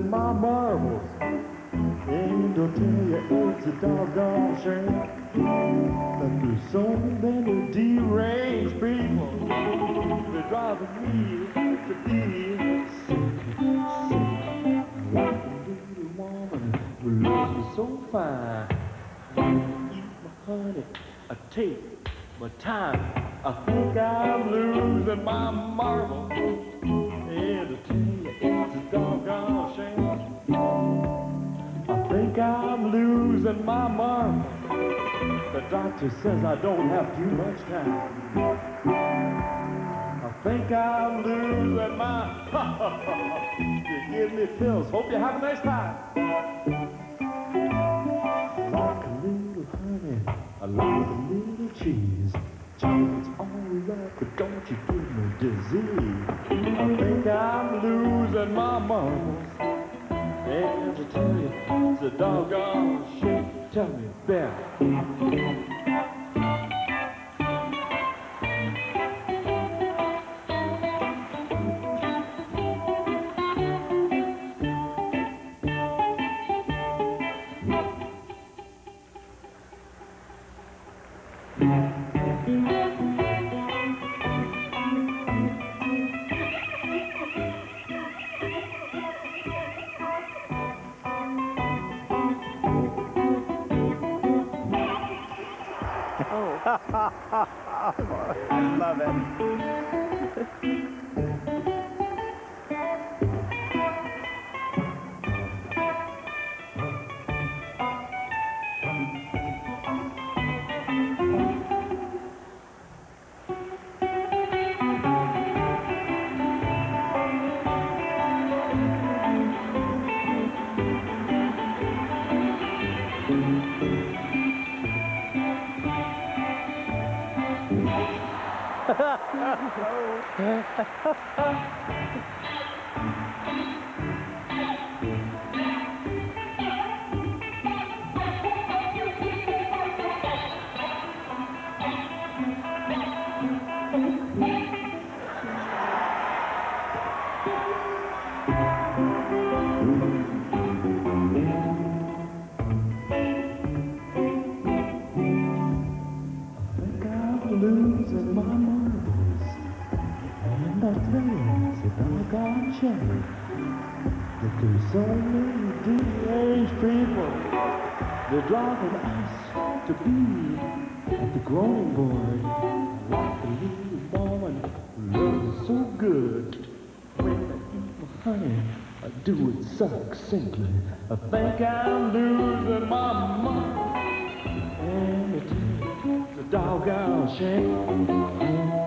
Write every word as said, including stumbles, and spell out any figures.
losing my marbles. And I'll tell you, it's a doggone shame that there's so many deranged people. They're driving me to be sick, sick. Like a little woman who loves me so fine. Eat my honey, I take my time. I think I'm losing my marbles. And I tell you, it's a doggone shame. I think I'm losing my marbles. The doctor says I don't have too much time. I think I'm losing my... You give me pills. Hope you have a nice time. Like a little honey, I like a little cheese. Chocolate's all right, but don't you give me disease. I think I'm losing my marbles. And to tell you, it's a doggone shame. Tell me, Bear. I love it. Losing my marbles, and I tell you, it's a doggone shame that there's so many deranged people. They're driving us to be at the groaning board like a little woman who loves me so good. When I eat my honey, I do it succinctly. I think I'm losing my marbles, and I tell you, it's a doggone shame.